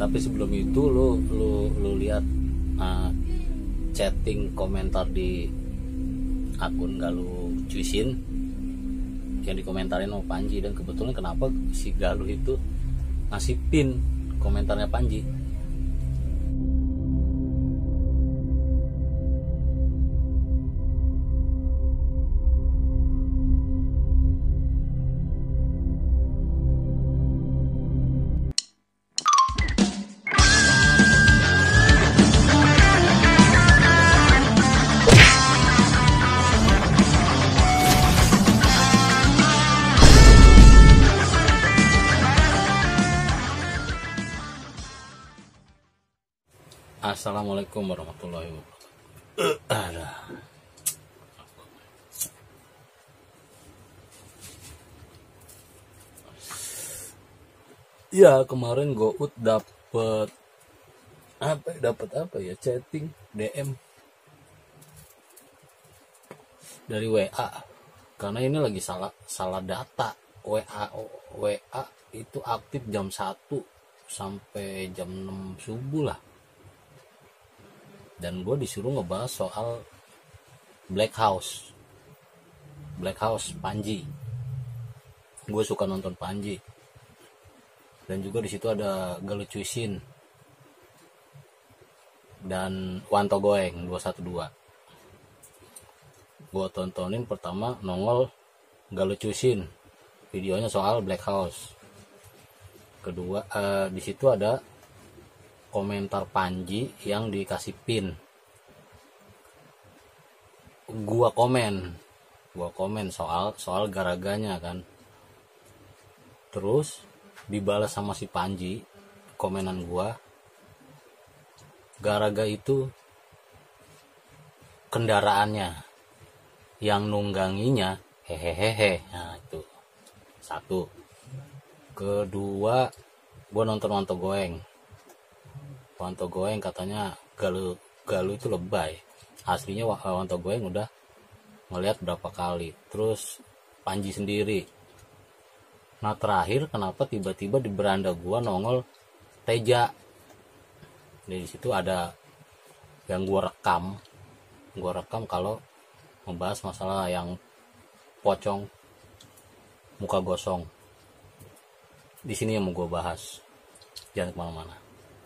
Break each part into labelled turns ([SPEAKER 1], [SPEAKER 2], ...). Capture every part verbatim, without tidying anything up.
[SPEAKER 1] Tapi sebelum itu lu lu lu lihat uh, chatting komentar di akun Galuh Cuisin yang dikomentarin sama Panji, dan kebetulan kenapa si Galuh itu ngasih pin komentarnya Panji. Assalamualaikum warahmatullahi wabarakatuh. Ya, kemarin Gout dapet apa? Dapat apa ya? Chatting D M dari W A. Karena ini lagi salah salah data. W A W A itu aktif jam satu sampai jam enam subuh lah. Dan gue disuruh ngebahas soal Black House Black House Panji. Gue suka nonton Panji, dan juga di situ ada Galuh Cuisin dan Wanto Goeng dua satu dua. Gue tontonin pertama nongol Galuh Cuisin, videonya soal Black House. Kedua eh, di situ ada komentar Panji yang dikasih pin. Gua komen, gua komen soal soal garaganya kan. Terus dibalas sama si Panji komenan gua, garaga itu kendaraannya, yang nungganginya hehehehe. Nah itu satu. Kedua, gua nonton Wanto Goeng. Wanto Goeng katanya Galuh Galuh itu lebay. Aslinya Wanto Goeng udah ngeliat berapa kali. Terus Panji sendiri. Nah terakhir, kenapa tiba-tiba di beranda gua nongol Teja. Di situ ada yang gua rekam. Gua rekam kalau membahas masalah yang pocong muka gosong. Di sini yang mau gua bahas. Jangan kemana-mana.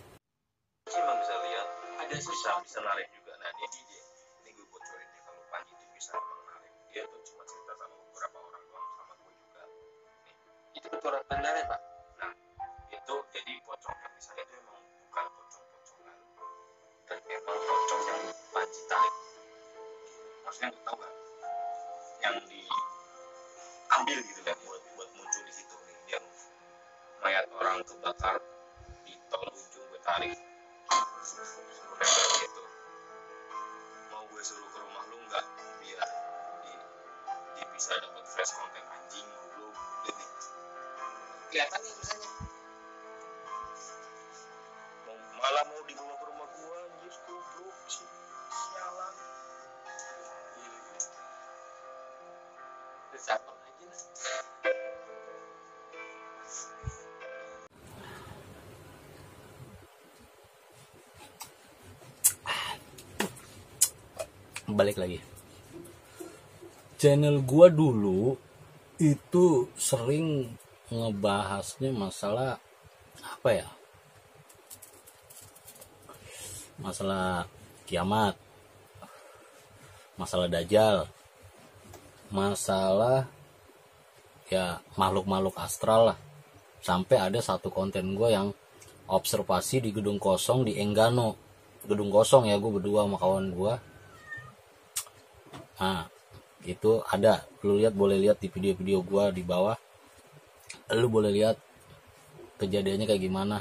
[SPEAKER 2] Ada bisa bisa narik juga. Nah ini dia, ini gue bocorin ya, kalau Panji itu bisa menarik. Dia tuh cuma cerita sama beberapa orang doang, sama gue juga. Nih, itu bocoran beneran pak. Nah itu jadi pocong yang di sana itu emang bukan pocong-pocongan, dan emang pocong yang Panji tarik. Maksudnya nggak tahu kan? Yang diambil gitu kan, buat buat muncul di situ nih. Yang mayat orang kebakar di tol ujung gue tarik. Suruh nempel gitu. Mau gue suruh ke rumah lu nggak, biar di, di bisa dapat fresh konten anjing lu gini. Kelihatan nih misalnya. Mau malah mau dibawa ke rumah gua anjir, goblok sih. Sialan. Iya gitu. Resapel aja lah.
[SPEAKER 1] Balik lagi, channel gua dulu itu sering ngebahasnya masalah apa ya, masalah kiamat, masalah dajjal, masalah ya makhluk-makhluk astral lah. Sampai ada satu konten gua yang observasi di gedung kosong di Enggano. Gedung kosong ya, gue berdua sama kawan gua. Nah itu ada, lu lihat, boleh lihat di video-video gua di bawah, lu boleh lihat kejadiannya kayak gimana.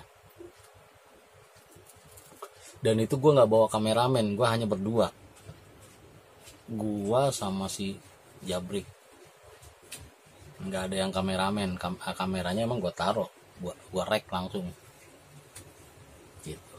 [SPEAKER 1] Dan itu gua nggak bawa kameramen, gua hanya berdua, gua sama si Jabrik, nggak ada yang kameramen. Kam kameranya emang gua taruh, gua gua rek langsung gitu.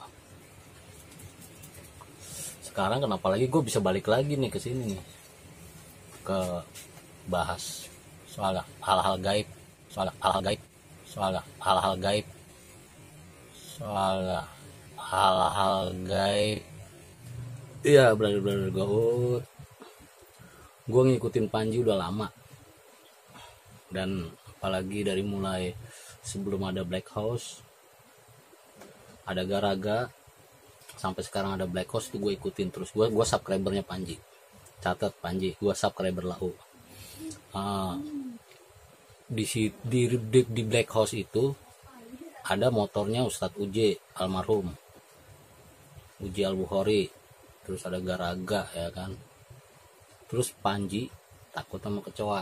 [SPEAKER 1] Sekarang kenapa lagi gue bisa balik lagi nih ke sini nih, ke bahas soal hal-hal gaib, soal hal-hal gaib, soal hal-hal gaib, soal hal-hal gaib. Iya, brother-brother gaut, gue ngikutin Panji udah lama, dan apalagi dari mulai sebelum ada Black House, ada Garaga, sampai sekarang ada Black House, itu gue ikutin terus. Gue gue subscribernya Panji, catat Panji, gue subscriber lau. Uh, di, di di di Black House itu ada motornya Ustadz Uje almarhum, Uje Al-Bukhari, terus ada Garaga ya kan, terus Panji takut sama kecoa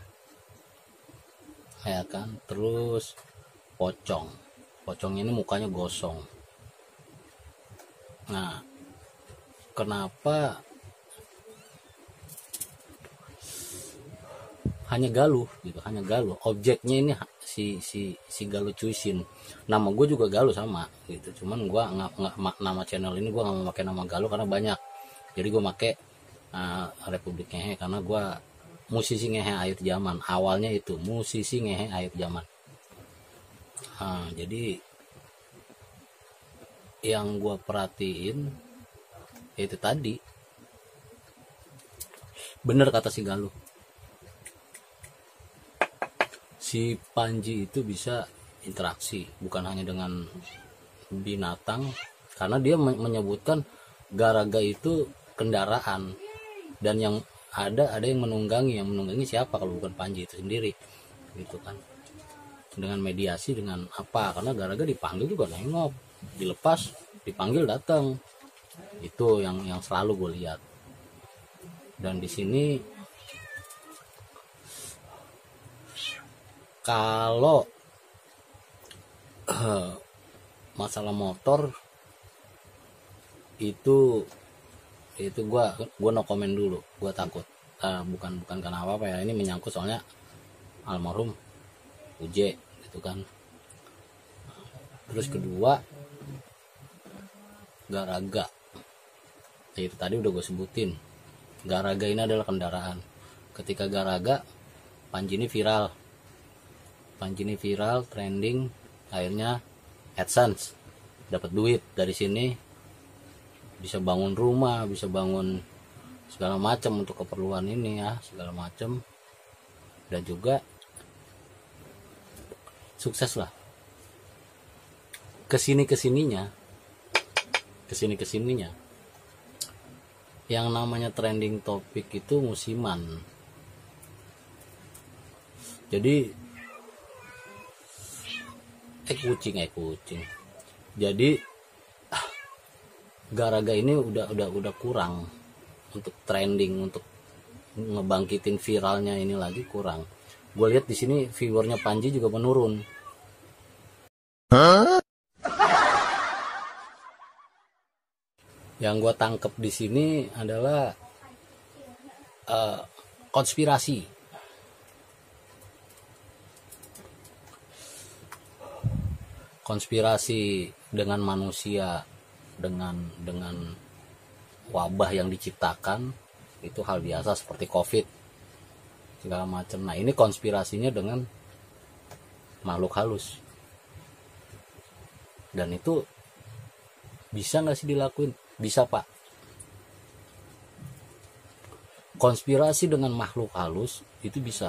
[SPEAKER 1] ya kan, terus pocong. Pocong ini mukanya gosong. Nah, kenapa hanya Galuh gitu, hanya Galuh. Objeknya ini si si si Galuh Cuisin. Nama gue juga Galuh sama gitu. Cuman gue nggak nggak nama channel ini gue nggak mau pakai nama Galuh karena banyak. Jadi gue pakai uh, Republik Ngehe karena gue musisi ngehe akhir zaman. Awalnya itu musisi ngehe akhir zaman. Nah, jadi yang gue perhatiin itu tadi bener kata si Galuh, si Panji itu bisa interaksi bukan hanya dengan binatang, karena dia menyebutkan Garaga itu kendaraan, dan yang ada ada yang menunggangi. Yang menunggangi siapa kalau bukan Panji itu sendiri gitu kan, dengan mediasi dengan apa, karena Garaga dipanggil juga nengok, dilepas dipanggil datang. Itu yang yang selalu gue lihat. Dan di sini kalau uh, masalah motor itu itu gue gue no komen dulu, gue takut. Uh, bukan bukan karena apa apa ya, ini menyangkut soalnya almarhum Uje gitu kan. Terus kedua, Garaga, itu tadi udah gue sebutin. Garaga ini adalah kendaraan. Ketika Garaga, Panji ini viral, Panji ini viral, trending, akhirnya AdSense, dapat duit dari sini, bisa bangun rumah, bisa bangun segala macam untuk keperluan ini ya, segala macam, dan juga sukses lah. Kesini kesininya, kesini kesininya, yang namanya trending topik itu musiman. Jadi eh kucing eh kucing. Jadi Garaga ini udah udah udah kurang untuk trending, untuk ngebangkitin viralnya ini lagi kurang. Gue lihat di sini viewernya Panji juga menurun. Huh? Yang gue tangkep di sini adalah uh, konspirasi. Konspirasi dengan manusia, dengan dengan wabah yang diciptakan, itu hal biasa seperti COVID segala macam. Nah, ini konspirasinya dengan makhluk halus. Dan itu bisa nggak sih dilakuin? Bisa, Pak. Konspirasi dengan makhluk halus itu bisa.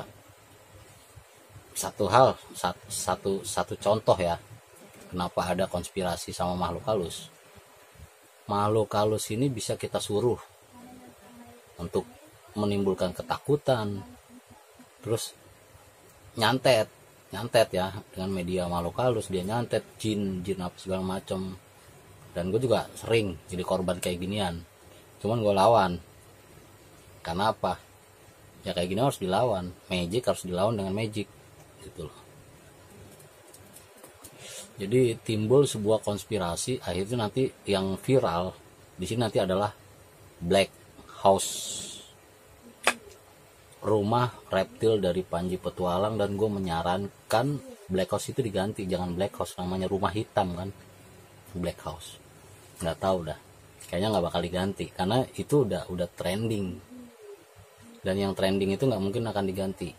[SPEAKER 1] Satu hal, satu satu, satu contoh ya, kenapa ada konspirasi sama makhluk halus. Makhluk halus ini bisa kita suruh untuk menimbulkan ketakutan, terus nyantet, nyantet ya, dengan media makhluk halus, dia nyantet jin, jin apa segala macam. Dan gue juga sering jadi korban kayak ginian, cuman gue lawan. Karena apa? Ya kayak gini harus dilawan, magic harus dilawan dengan magic gitu loh. Jadi timbul sebuah konspirasi, akhirnya nanti yang viral di sini nanti adalah Black House, rumah reptil dari Panji Petualang. Dan gue menyarankan Black House itu diganti, jangan Black House, namanya rumah hitam kan, Black House. Nggak tahu dah, kayaknya nggak bakal diganti karena itu udah udah trending, dan yang trending itu nggak mungkin akan diganti.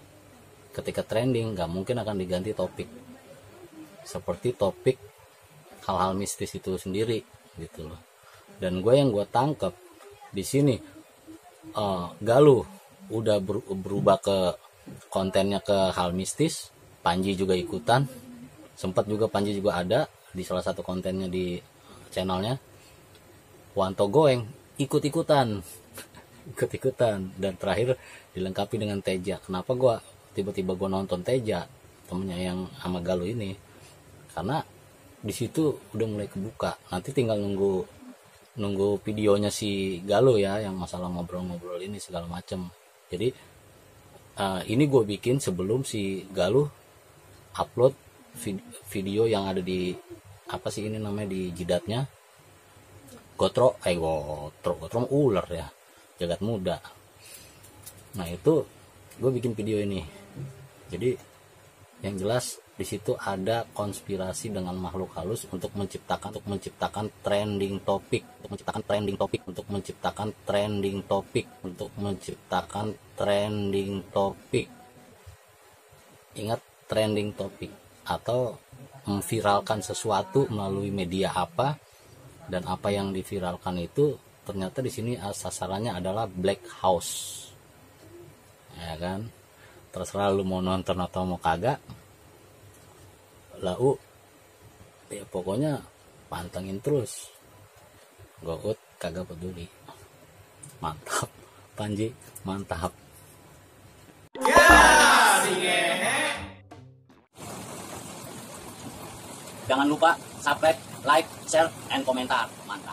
[SPEAKER 1] Ketika trending nggak mungkin akan diganti topik, seperti topik hal-hal mistis itu sendiri gitu loh. Dan gue yang gue tangkep di sini uh, Galuh udah ber, berubah ke kontennya ke hal mistis, Panji juga ikutan, sempat juga Panji juga ada di salah satu kontennya di channelnya. Wanto Goeng ikut-ikutan ikut-ikutan dan terakhir dilengkapi dengan Teja. Kenapa gue tiba-tiba gue nonton Teja, temennya yang sama Galuh ini? Karena di situ udah mulai kebuka. Nanti tinggal nunggu nunggu videonya si Galuh ya, yang masalah ngobrol-ngobrol ini segala macem. Jadi uh, ini gue bikin sebelum si Galuh upload video yang ada di apa sih ini namanya, di jidatnya Gotro, eh Gotro, Gotro ular ya, jagat muda. Nah itu gue bikin video ini. Jadi yang jelas di situ ada konspirasi dengan makhluk halus untuk menciptakan untuk menciptakan trending topik, untuk menciptakan trending topik, untuk menciptakan trending topik, untuk menciptakan trending topik. Ingat, trending topik atau memviralkan sesuatu melalui media apa, dan apa yang diviralkan itu ternyata di sini sasarannya adalah black house, ya kan? Terserah lu mau nonton atau mau kagak, lau ya pokoknya pantengin terus. Gout kagak peduli. Mantap Panji, mantap. Jangan lupa subscribe, like, share, and komentar. Mantap.